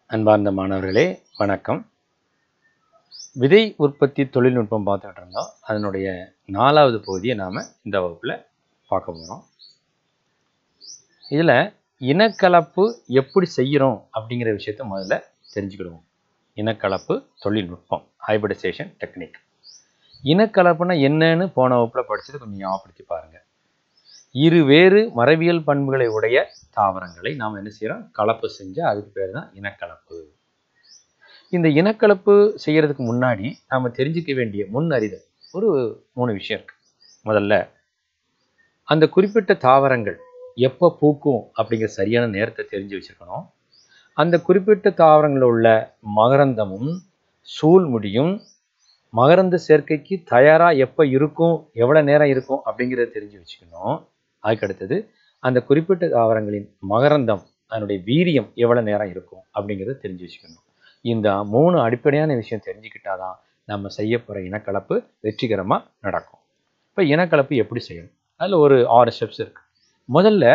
அன்பார்ந்த மாணவர்களே வணக்கம். விதை உற்பத்தி தொழில்நுட்பம் பார்த்துட்டு இருந்தோம். அதனுடைய 4வது பகுதியை நாம் இந்த வகுப்பில் பார்க்க போகிறோம். இதில் இனக்கலப்பு எப்படி செய்கிறோம் அப்படிங்கிற விஷயத்த முதல்ல தெரிஞ்சுக்கிடுவோம். இனக்கலப்பு தொழில்நுட்பம், ஹைபிரிடைசேஷன் டெக்னிக். இனக்கலப்புனா என்னன்னு போன வகுப்பில் படித்தது கொஞ்சம் ஞாபகப்படுத்தி பாருங்கள். இருவேறு மரபியல் பண்புகளை உடைய தாவரங்களை நாம் என்ன செய்கிறோம், கலப்பு செஞ்சால் அதுக்கு பேர் தான் இனக்கலப்பு. இந்த இனக்கலப்பு செய்கிறதுக்கு முன்னாடி நாம் தெரிஞ்சிக்க வேண்டிய முன் அறிதல் ஒரு 3 விஷயம் இருக்கு. முதல்ல அந்த குறிப்பிட்ட தாவரங்கள் எப்போ பூக்கும் அப்படிங்கிற சரியான நேரத்தை தெரிஞ்சு வச்சுருக்கணும். அந்த குறிப்பிட்ட தாவரங்களில் உள்ள மகரந்தமும் சூழ்முடியும் மகரந்த சேர்க்கைக்கு தயாராக எப்போ இருக்கும், எவ்வளோ நேரம் இருக்கும் அப்படிங்கிறத தெரிஞ்சு வச்சுக்கணும். அதுக்கடுத்தது அந்த குறிப்பிட்ட தாவரங்களின் மகரந்தம் அதனுடைய வீரியம் எவ்வளோ நேரம் இருக்கும் அப்படிங்கிறத தெரிஞ்சு வச்சுக்கணும். இந்த 3 அடிப்படையான விஷயம் தெரிஞ்சுக்கிட்டாதான் நம்ம செய்ய போகிற இனக்கலப்பு வெற்றிகரமாக நடக்கும். இப்போ இனக்கலப்பு எப்படி செய்யணும், அதில் ஒரு 6 ஸ்டெப்ஸ் இருக்குது. முதல்ல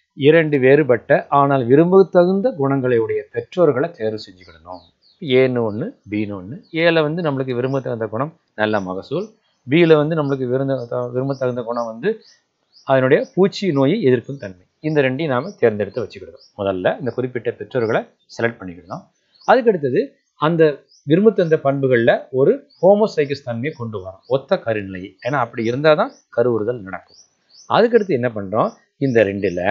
2 வேறுபட்ட ஆனால் விரும்பத்தகுந்த குணங்களை உடைய பெற்றோர்களை தேர்வு செஞ்சுக்கிடணும். ஏன்னு ஒன்று, பின்னு ஒன்று. ஏல வந்து நம்மளுக்கு விரும்பத்தகுந்த குணம் நல்ல மகசூல், பியில் வந்து நம்மளுக்கு விரும்பத்தகுந்த குணம் வந்து அதனுடைய பூச்சி நோயை எதிர்க்கும் தன்மை. இந்த ரெண்டையும் நாம் தேர்ந்தெடுத்து வச்சுக்கிடணும். முதல்ல இந்த குறிப்பிட்ட பெற்றோர்களை செலக்ட் பண்ணிக்கிடணும். அதுக்கடுத்தது அந்த விரும்பத்தகுந்த பண்புகளில் ஒரு ஹோமோசைகஸ் தன்மையை கொண்டு வரோம், ஒத்த கருநிலையை. ஏன்னா அப்படி இருந்தால் தான் கருவுறுதல் நடக்கும். அதுக்கடுத்து என்ன பண்ணுறோம், இந்த 2ல்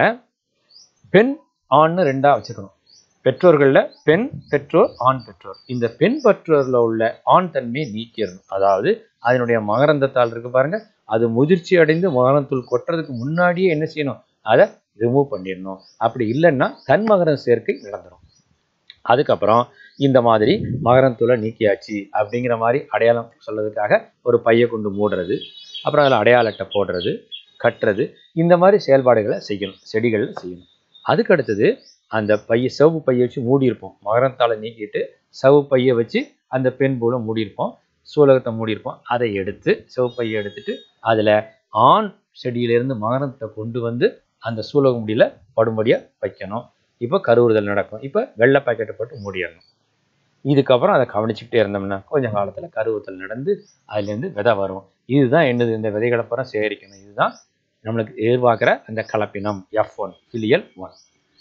பெண் ஆண்னு 2ஆக வச்சுக்கணும். பெற்றோர்களில் பெண் பெற்றோர், ஆண் பெற்றோர். இந்த பெண் பெற்றோரில் உள்ள ஆண் தன்மையை நீக்கிடணும். அதாவது அதனுடைய மகரந்தத்தால் இருக்கு பாருங்க, அது முதிர்ச்சி அடைந்து மகரந்தத்தூள் கொட்டுறதுக்கு முன்னாடியே என்ன செய்யணும், அதை ரிமூவ் பண்ணிடணும். அப்படி இல்லைன்னா தன்மகரந்த சேர்க்கை நடந்துடும். அதுக்கப்புறம் இந்த மாதிரி மகரந்தத்தூளை நீக்கியாச்சு அப்படிங்கிற மாதிரி அடையாளம் சொல்றதுக்காக ஒரு பையை கொண்டு மூடுறது, அப்புறம் அதில் அடையாள அட்டை போடுறது, கட்டுறது, இந்த மாதிரி செயல்பாடுகளை செய்யணும், செடிகளில் செய்யணும். அதுக்கடுத்தது அந்த பையை, சிவப்பு பையை வச்சு மூடியிருப்போம். மகரந்தாளை நீக்கிட்டு சிவப்பு பையை வச்சு அந்த பெண் பூலை மூடியிருப்போம், சூலகத்தை மூடியிருப்போம். அதை எடுத்து சிவப்பு பையை எடுத்துட்டு அதில் ஆண் செடியிலிருந்து மகரந்தத்தை கொண்டு வந்து அந்த சூலக முடியில் படும்படியாக வைக்கணும். இப்போ கருவுறுதல் நடக்கும். இப்போ வெள்ளை பாக்கெட்டை போட்டு மூடிடணும். இதுக்கப்புறம் அதை கவனிச்சுக்கிட்டே இருந்தோம்னா கொஞ்சம் காலத்தில் கருவுறுதல் நடந்து அதுலேருந்து விதை வரும். இதுதான் என்னது, இந்த விதைகளை புறம் சேகரிக்கணும். இதுதான் நம்மளுக்கு எதிர்பார்க்குற அந்த கலப்பினம் F1 ஃபிலியல் 1.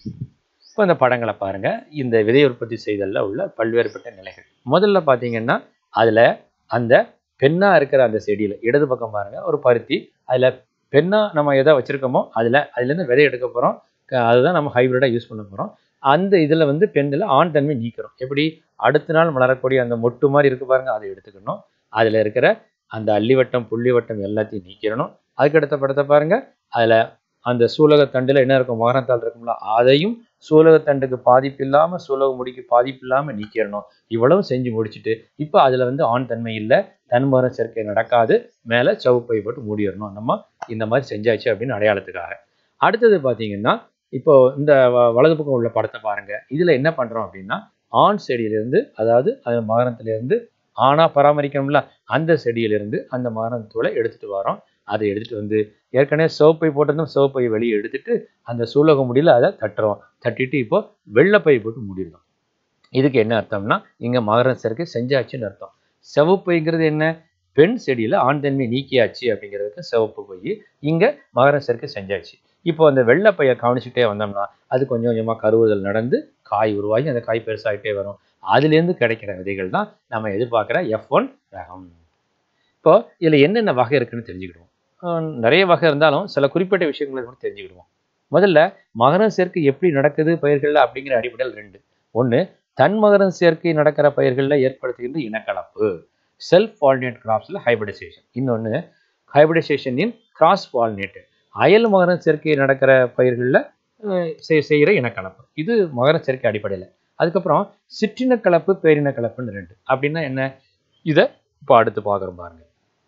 இப்போ இந்த படங்களை பாருங்கள். இந்த விதை உற்பத்தி செய்தலில் உள்ள பல்வேறுபட்ட நிலைகள். முதல்ல பார்த்தீங்கன்னா அதில் அந்த பெண்ணாக இருக்கிற அந்த செடியில் இடது பக்கம் பாருங்கள், ஒரு பருத்தி. அதில் பெண்ணாக நம்ம எதை வச்சுருக்கோமோ அதுலேருந்து விதை எடுக்க போகிறோம். அதுதான் நம்ம ஹைப்ரிடாக யூஸ் பண்ண போகிறோம். அந்த இதில் வந்து பெண்ணில் ஆண் தன்மை நீக்கிறோம். எப்படி, அடுத்த நாள் மலரக்கூடிய அந்த மொட்டு மாதிரி இருக்குது பாருங்கள், அதை எடுத்துக்கணும். அதில் இருக்கிற அந்த அள்ளிவட்டம் புள்ளிவட்டம் எல்லாத்தையும் நீக்கிடணும். அதுக்கடுத்த படத்தை பாருங்கள், அதில் அந்த சூலகத்தண்டில் என்ன இருக்கும், மகரந்தாள் இருக்கும்ல, அதையும் சூலகத்தண்டுக்கு பாதிப்பு இல்லாமல் சூலக முடிக்கு பாதிப்பு இல்லாமல் நீக்கிடணும். இவ்வளவு செஞ்சு முடிச்சுட்டு இப்போ அதில் வந்து ஆண் தன்மை இல்லை, தன்மகரந்த சேர்க்கை நடக்காது, மேலே சவுப்பை போட்டு மூடிடணும். நம்ம இந்த மாதிரி செஞ்சாச்சு அப்படின்னு அடையாளத்துக்காக. அடுத்தது பார்த்தீங்கன்னா இப்போ இந்த வலது பக்கம் உள்ள படத்தை பாருங்க. இதில் என்ன பண்ணுறோம் அப்படின்னா, ஆண் செடியிலிருந்து, அதாவது அந்த மகரந்திலிருந்து ஆணாக பராமரிக்கணும்ல, அந்த செடியிலிருந்து அந்த மகரந்தத்தூளை எடுத்துகிட்டு வரோம். அதை எடுத்துகிட்டு வந்து ஏற்கனவே சிவப்பை போட்டிருந்தோம், சிவப்பை வெளியே எடுத்துட்டு அந்த சூலக முடியில் அதை தட்டுறோம். தட்டிட்டு இப்போ வெள்ளைப்பை போட்டு மூடிடுறோம். இதுக்கு என்ன அர்த்தம்னா, இங்கே மகரந்த சேர்க்கை செஞ்சாச்சுன்னு அர்த்தம். சிவப்பைங்கிறது என்ன, பெண் செடியில் ஆண் தன்மை நீக்கியாச்சு அப்படிங்கிறதுக்கு சிவப்பு பை. இங்கே மகரந்த சேர்க்கை செஞ்சாச்சு. இப்போ அந்த வெள்ளைப்பையை கவனிச்சுட்டே வந்தோம்னா அது கொஞ்சம் கொஞ்சமாக கருவுறுதல் நடந்து காய் உருவாகி அந்த காய் பெருசாகிட்டே வரும். அதுலேருந்து கிடைக்கிற விதைகள் தான் நம்ம எதிர்பார்க்குற F1 ரகம். இப்போ இதில் என்னென்ன வகை இருக்குன்னு தெரிஞ்சுக்கிடுவோம். நிறைய வகை இருந்தாலும் சில குறிப்பிட்ட விஷயங்களை கூட தெரிஞ்சுக்கிடுவோம். முதல்ல மகரந்த சேர்க்கை எப்படி நடக்குது பயிர்களில் அப்படிங்கிற அடிப்படையில் 2. ஒன்று, தன்மகரந்த சேர்க்கை நடக்கிற பயிர்களில் ஏற்படுத்துகின்ற இனக்கலப்பு, செல்ஃப் பாலினேட் கிராப்ஸில் ஹைபிரிடைசேஷன். இன்னொன்று, ஹைபிரிடைசேஷன் இன் கிராஸ் பாலினேட்டட், அயல் மகரந்த சேர்க்கை நடக்கிற பயிர்களில் செய்கிற இனக்கலப்பு. இது மகரந்த சேர்க்கை அடிப்படையில். அதுக்கப்புறம் சிற்றினக்கலப்பு, பேரினக்கலப்புன்னு 2. அப்படின்னா என்ன, இதை இப்போ அடுத்து பார்க்குறோம் பாருங்க.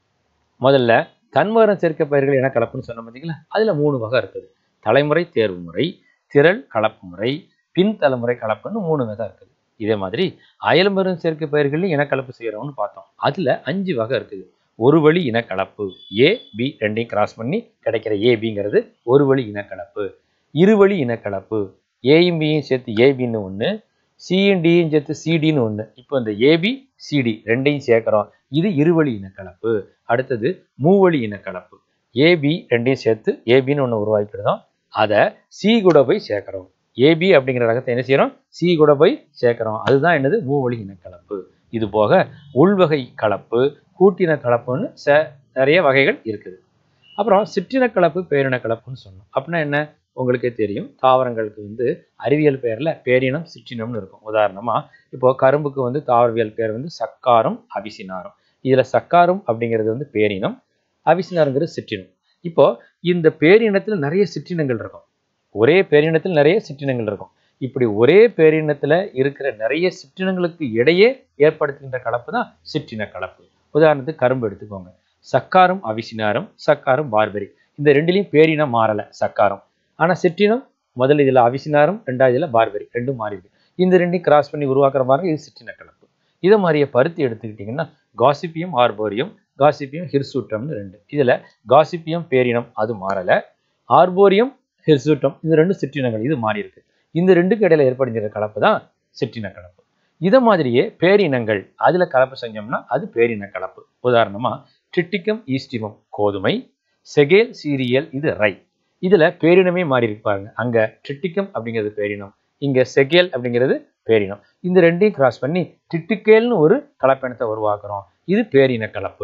முதல்ல தன்மகரந்த சேர்க்கை பயிர்கள் இனக்கலப்புன்னு சொன்ன பார்த்தீங்களா, அதில் 3 வகை இருக்குது. தலைமுறை தேர்வு முறை, திரள் கலப்பு முறை, பின் தலைமுறை கலப்புன்னு 3 வகை இருக்குது. இதே மாதிரி அயல் மகரந்த சேர்க்கை பயிர்களையும் இனக்கலப்பு செய்கிறோம்னு பார்த்தோம். அதில் 5 வகை இருக்குது. ஒரு வழி இனக்கலப்பு, A, B ரெண்டையும் கிராஸ் பண்ணி கிடைக்கிற ABங்கிறது ஒரு வழி இனக்கலப்பு. இருவழி இனக்கலப்பு, ஏயும் பியும் சேர்த்து ஏபின்னு ஒன்று, சியும் டியும் சேர்த்து சிடின்னு ஒன்று. இப்போ இந்த ஏபி சிடி ரெண்டையும் சேர்க்குறோம். இது இருவழி இனக்கலப்பு. அடுத்தது மூவழி இனக்கலப்பு. ஏபி ரெண்டையும் சேர்த்து ஏபின்னு ஒன்று உருவாக்கிடுதோம். அதை சி கூட போய் சேர்க்குறோம். ஏபி அப்படிங்கிற ரகத்தை என்ன செய்யறோம்? சி கூட போய் சேர்க்குறோம். அதுதான் என்னது? மூவழி இனக்கலப்பு. இது போக உள்வகை கலப்பு, கூட்டின கலப்புன்னு நிறைய வகைகள் இருக்குது. அப்புறம் சிற்றின கலப்பு, பேரின கலப்புன்னு சொன்னோம். அப்படின்னா என்ன? உங்களுக்கே தெரியும், தாவரங்களுக்கு அறிவியல் பெயர்ல பேரினம் சிற்றினம்னு இருக்கும். உதாரணமா இப்போ கரும்புக்கு தாவரவியல் பேர் சக்காரும் அவிசினாரும். இதுல சக்காரும் அப்படிங்கிறது பேரினம், அவிசினாருங்கிறது சிற்றினம். இப்போ இந்த பேரினத்துல நிறைய சிற்றினங்கள் இருக்கும். ஒரே பேரினத்தில் நிறைய சிற்றினங்கள் இருக்கும். இப்படி ஒரே பேரினத்துல இருக்கிற நிறைய சிற்றினங்களுக்கு இடையே ஏற்படுத்துகின்ற கலப்பு தான் சிற்றின கலப்பு. உதாரணத்துக்கு கரும்பு எடுத்துக்கோங்க. சக்காரும் அவிசினாரும், சக்காரும் பார்பரி. இந்த ரெண்டுலையும் பேரினம் மாறல, சக்காரம். ஆனா சிற்றினம் முதல்ல இதுல அவிசினாரும், ரெண்டாவது இதுல பார்பரி, ரெண்டும் மாறிடுது. இந்த ரெண்டையும் கிராஸ் பண்ணி உருவாக்குற மாதிரி இது சிற்றின கலப்பு. இதை மாதிரியே பருத்தி எடுத்துக்கிட்டீங்கன்னா காசிப்பியம் ஆர்போரியம், காசிப்பியம் ஹிர்சூட்டம்னு ரெண்டு. இதுல காசிப்பியம் பேரினம், அது மாறல. ஆர்போரியம் ஹிர்சூட்டம், இந்த ரெண்டு சிற்றினங்கள், இது மாறி இருக்கு. இந்த ரெண்டுக்கு இடையில ஏற்படுகிற கலப்பு தான் சிற்றின கலப்பு. இதை மாதிரியே பேரினங்கள், அதுல கலப்பு செஞ்சோம்னா அது பேரின கலப்பு. உதாரணமா ட்ரிட்டிக்கம் ஈஸ்டிமம் கோதுமை, செகேல் சீரியல் இது ரை. இதுல பேரினமே மாறி இருப்பாங்க. அங்க ட்ரிட்டிக்கம் அப்படிங்கிறது பேரினம், இங்க செகேல் அப்படிங்கிறது பேரினம். இந்த ரெண்டையும் கிராஸ் பண்ணி ட்ரிட்டிக்கேல்னு ஒரு கலப்பினத்தை உருவாக்குறோம். இது பேரின கலப்பு.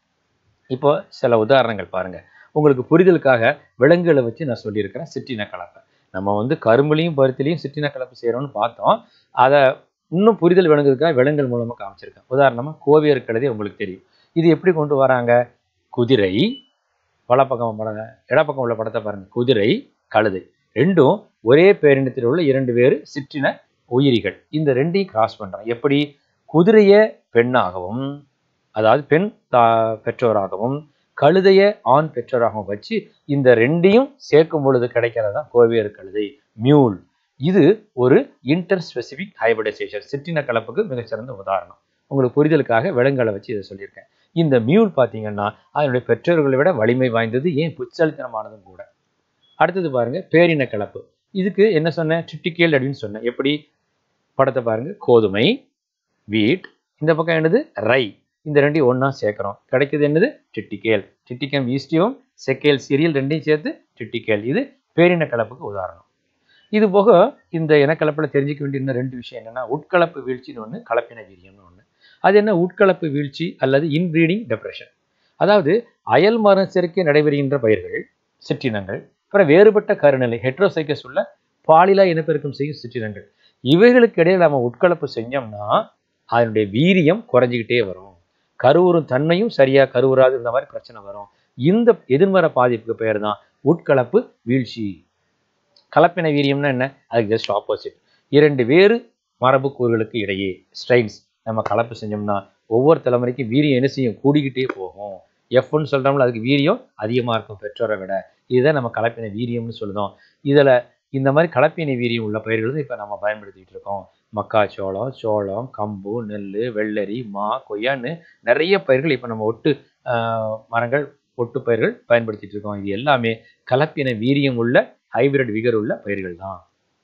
இப்போ சில உதாரணங்கள் பாருங்க, உங்களுக்கு புரிதலுக்காக விலங்குகளை வச்சு நான் சொல்லியிருக்கிறேன். சிற்றின கலப்பை நம்ம கரும்புலையும் பருத்திலையும் சிற்றின கலப்பு செய்யறோம்னு பார்த்தோம். அதை இன்னும் புரிதல் விளங்குறதுக்காக விலங்குகள் மூலமா காமிச்சிருக்கேன். உதாரணமா கோவியர் கழுதை உங்களுக்கு தெரியும். இது எப்படி கொண்டு வராங்க? குதிரை, வலப்பக்கம் இடப்பக்கம் உள்ள படத்தை பாருங்க, குதிரை கழுதை ரெண்டும் ஒரே பேரினத்தில் உள்ள இரண்டு வேறு சிற்றின உயிரிகள். இந்த ரெண்டையும் கிராஸ் பண்றோம். எப்படி? குதிரைய பெண்ணாகவும், அதாவது பெண் பெற்றோராகவும், கழுதைய ஆண் பெற்றோராகவும் வச்சு இந்த ரெண்டையும் சேர்க்கும் பொழுது கிடைக்கிறதான் கோவியர் கழுதை, மியூல். இது ஒரு இன்டர் ஸ்பெசிபிக் ஹைபிரிடைசேஷன், சிற்றின கலப்புக்கு மிகச்சிறந்த உதாரணம். உங்களுக்கு புரிதலுக்காக விலங்குகளை வச்சு இதை சொல்லியிருக்கேன். இந்த மியூல் பார்த்தீங்கன்னா அதனுடைய பெற்றோர்களை விட வலிமை வாய்ந்தது, ஏன் புட்சலித்தனமானதும் கூட. அடுத்தது பாருங்க பேரின கலப்பு. இதுக்கு என்ன சொன்னேன்? ட்ரிட்டிக்கேல் அப்படின்னு சொன்னேன். எப்படி? படத்தை பாருங்க, கோதுமை வீட், இந்த பக்கம் என்னது? ரை. இந்த ரெண்டையும் ஒன்னா சேர்க்கிறோம், கிடைக்குது என்னது? ட்ரிட்டிக்கேல். ட்ரிட்டிக்கம் ஈஸ்டியம், செகேல் சீரியல் ரெண்டையும் சேர்த்து ட்ரிட்டிக்கேல். இது பேரின கலப்புக்கு உதாரணம். இது போக இந்த இனக்கலப்பில் தெரிஞ்சிக்க வேண்டிய இன்னும் ரெண்டு விஷயம் என்னன்னா, உட்கலப்பு வீழ்ச்சின்னு ஒன்று, கலப்பின வீரியம்னு ஒன்று. அது என்ன? உட்கலப்பு வீழ்ச்சி அல்லது இன்பிரீடிங் டெப்ரெஷன். அதாவது அயல் மரம் சேர்க்கை நடைபெறுகின்ற பயிர்கள், சிற்றினங்கள், அப்புறம் வேறுபட்ட கருநிலை ஹெட்ரோசைக்கஸ் உள்ள பாலிலா இனப்பெருக்கம் செய்யும் சிற்றினங்கள், இவைகளுக்கு இடையே நம்ம உட்கலப்பு செஞ்சோம்னா அதனுடைய வீரியம் குறைஞ்சிக்கிட்டே வரும். கருவுறும் தன்மையும் சரியா கருவுறாது, இந்த மாதிரி பிரச்சனை வரும். இந்த எதிர்மறை பாதிப்புக்கு பெயர் தான் உட்கலப்பு வீழ்ச்சி. கலப்பின வீரியம்னா என்ன? அதுக்கு ஜஸ்ட் ஆப்போசிட். இரண்டு வேறு மரபு கூறுகளுக்கு இடையே ஸ்ட்ரெயின்ஸ் நம்ம கலப்பு செஞ்சோம்னா ஒவ்வொரு தலைமுறைக்கும் வீரியம் என்ன செய்யும்? கூடிக்கிட்டே போகும். எஃப்னு சொல்றோம்ல, அதுக்கு வீரியம் அதிகமா இருக்கும் பெற்றோரை விட. இதுதான் நம்ம கலப்பின வீரியம்னு சொல்லுதோம். இதுல இந்த மாதிரி கலப்பின வீரியம் உள்ள பயிர்கள் இப்ப நம்ம பயன்படுத்திட்டு இருக்கோம். மக்காச்சோளம், சோளம், கம்பு, நெல், வெள்ளரி, மா, கொய்யான்னு நிறைய பயிர்கள் இப்ப நம்ம ஒட்டு மரங்கள், ஒட்டு பயிர்கள் பயன்படுத்திட்டு இருக்கோம். இது எல்லாமே கலப்பின வீரியம் உள்ள ஹைபிரிட் விகர் உள்ள பயிர்கள் தான்.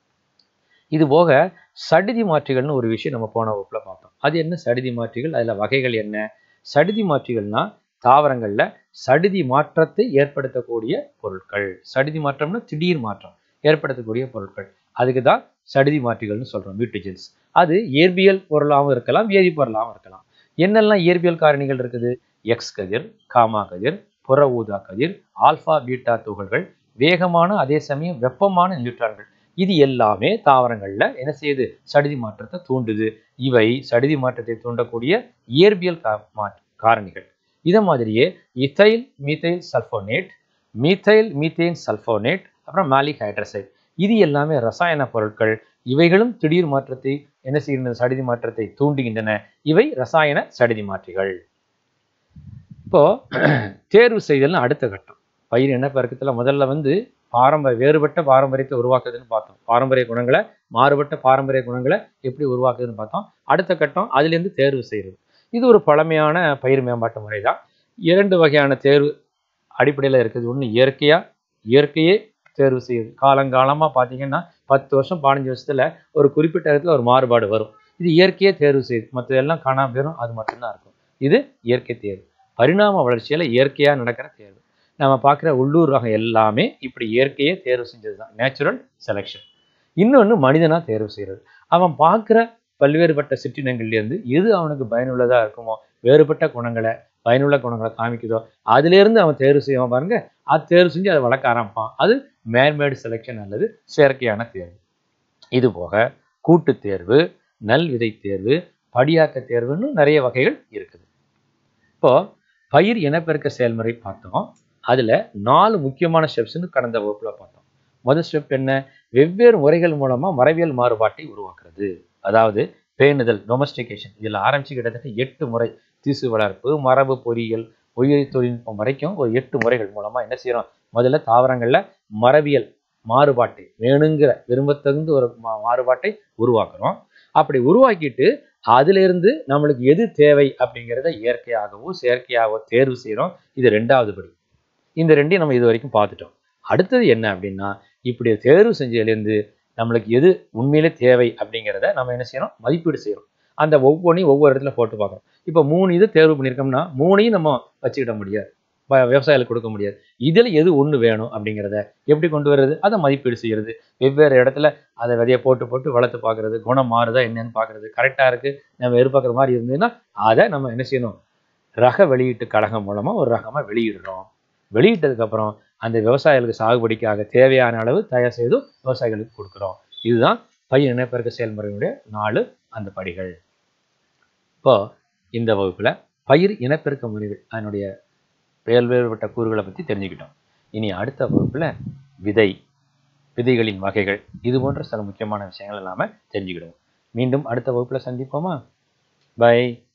இது போக சடிதி மாற்றிகள்னு ஒரு விஷயம் நம்ம போன வகுப்புல பார்த்தோம். அது என்ன சடிதி மாற்றிகள்? அதுல வகைகள் என்ன? சடிதி மாற்றிகள்னா தாவரங்கள்ல சடிதி மாற்றத்தை ஏற்படுத்தக்கூடிய பொருட்கள். சடிதி மாற்றம்னா திடீர் மாற்றம் ஏற்படுத்தக்கூடிய பொருட்கள், அதுக்கு தான் சடிதி மாற்றிகள்னு சொல்றோம், மியூட்டேஜன்ஸ். அது இயற்பியல் பொருளாகவும் இருக்கலாம், வேதிப்பொருளாகவும் இருக்கலாம். என்னெல்லாம் இயற்பியல் காரணிகள் இருக்குது? எக்ஸ் கதிர், காமா கதிர், புற ஊதா கதிர், ஆல்பா பீட்டா துகள்கள், வேகமான அதே சமயம் வெப்பமான நியூட்ரான்கள். இது எல்லாமே தாவரங்கள்ல என்ன செய்யுது? சடிதி மாற்றத்தை தூண்டுது. இவை சடிதி மாற்றத்தை தூண்டக்கூடிய இயற்பியல் காரணிகள். இதை மாதிரியே ethyl methyl sulphonate, methyl methane sulphonate, அப்புறம் மாலிக் ஹைட்ரசைட், இது எல்லாமே ரசாயன பொருட்கள். இவைகளும் திடீர் மாற்றத்தை என்ன செய்கின்றன? சடிதி மாற்றத்தை தூண்டுகின்றன. இவை ரசாயன சடிதி மாற்றிகள். இப்போ தேர்வு செய்தல்னு அடுத்த கட்டம். பயிர் இனப்பெருக்கத்துல முதல்ல வேறுபட்ட பாரம்பரியத்தை உருவாக்குதுன்னு பார்த்தோம். பாரம்பரிய குணங்களை, மாறுபட்ட பாரம்பரிய குணங்களை எப்படி உருவாக்குதுன்னு பார்த்தோம். அடுத்த கட்டம் அதுலேருந்து தேர்வு செய்கிறது. இது ஒரு பழமையான பயிர் மேம்பாட்டு முறை தான். இரண்டு வகையான தேர்வு அடிப்படையில் இருக்குது. ஒன்று இயற்கையே தேர்வு செய்யுது. காலங்காலமாக பார்த்தீங்கன்னா 10 வருஷம் 15 வருஷத்துல ஒரு குறிப்பிட்ட இடத்துல ஒரு மாறுபாடு வரும். இது இயற்கையே தேர்வு செய்யுது. மற்றதெல்லாம் காணாம போயிடும். அது மட்டும்தான் இருக்கும். இது இயற்கை தேர்வு. பரிணாம வளர்ச்சியில இயற்கையா நடக்கிற தேர்வு. நம்ம பார்க்குற உள்ளூர் ரகம் எல்லாமே இப்படி இயற்கையே தேர்வு செஞ்சது தான், நேச்சுரல் செலெக்ஷன். இன்னொன்று மனிதனா தேர்வு செய்கிறது. அவன் பார்க்குற பல்வேறுபட்ட சிற்றினங்கள்லேருந்து எது அவனுக்கு பயனுள்ளதா இருக்குமோ, வேறுபட்ட குணங்களை பயனுள்ள குணங்களை காமிக்குதோ அதுலேருந்து அவன் தேர்வு செய்வான் பாருங்க. அது தேர்வு செஞ்சு அதை வளர்க்க ஆரம்பிப்பான். அது மேன்மேடு செலெக்ஷன் அல்லது செயற்கையான தேர்வு. இது போக கூட்டு தேர்வு, நல் விதை தேர்வு, படியாக்க தேர்வுன்னு நிறைய வகைகள் இருக்குது. இப்போ பயிர் இனப்பெருக்க செயல்முறை பார்த்தோம். அதுல 4 முக்கியமான ஸ்டெப்ஸ்ன்னு கடந்த வகுப்புல பார்த்தோம். முதல் ஸ்டெப் என்ன? வெவ்வேறு முறைகள் மூலமா மரபியல் மாறுபாட்டை உருவாக்குறது. அதாவது பேணுதல், டொமஸ்டிகேஷன். இதில் ஆரம்பிச்சு கிட்டத்தட்ட 8 முறை. திசு வளர்ப்பு, மரபு பொறியியல், உயிரி தொழில்நுட்பம் வரைக்கும் ஒரு 8 முறைகள் மூலமா என்ன செய்யறோம்? முதல்ல தாவரங்கள்ல மரபியல் மாறுபாட்டை, வேணுங்கிற விரும்பத்தகுந்த ஒரு மாறுபாட்டை உருவாக்குறோம். அப்படி உருவாக்கிட்டு அதுல இருந்து நம்மளுக்கு எது தேவை அப்படிங்கிறத இயற்கையாகவோ செயற்கையாகவோ தேர்வு செய்யறோம். இது 2வது படி. இந்த 2ஐயும் நம்ம இது வரைக்கும் பார்த்துட்டோம். அடுத்தது என்ன அப்படின்னா, இப்படி தேர்வு செஞ்சதுலேருந்து நம்மளுக்கு எது உண்மையிலே தேவை அப்படிங்கிறத நம்ம என்ன செய்யறோம்? மதிப்பீடு செய்யறோம். அந்த ஒவ்வொன்றையும் ஒவ்வொரு இடத்துல போட்டு பார்க்கறோம். இப்போ 3 இது தேர்வு பண்ணியிருக்கோம்னா 3ஐயும் நம்ம வச்சுக்கிட முடியாது, விவசாயிகளுக்கு கொடுக்க முடியாது. இதில் எது ஒன்று வேணும் அப்படிங்கிறத எப்படி கொண்டு வர்றது? அதை மதிப்பீடு செய்யறது. வெவ்வேறு இடத்துல அதை விதையை போட்டு போட்டு வளர்த்து பார்க்கறது, குணம் மாறுதா என்னன்னு பார்க்கறது. கரெக்டாக இருக்குது நம்ம எதிர்பார்க்குற மாதிரி இருந்ததுன்னா அதை நம்ம என்ன செய்யணும்? ரக வெளியீட்டு கழகம் மூலமாக ஒரு ரகமாக வெளியிடுறோம். வெளியிட்டதுக்கப்புறம் அந்த விவசாயிகளுக்கு சாகுபடிக்காக தேவையான அளவு தயார் செய்து விவசாயிகளுக்கு கொடுக்குறோம். இதுதான் பயிர் இனப்பெருக்க செயல்முறையுடைய 4 அந்த படிகள். இப்போ இந்த வகுப்புல பயிர் இனப்பெருக்க முறைகள் அதனுடைய வேறுபட்ட கூறுகளை பற்றி தெரிஞ்சுக்கிட்டோம். இனி அடுத்த வகுப்புல விதைகளின் வகைகள், இது போன்ற சில முக்கியமான விஷயங்கள் நாம தெரிஞ்சுக்கிடுவோம். மீண்டும் அடுத்த வகுப்புல சந்திப்போமா? பை.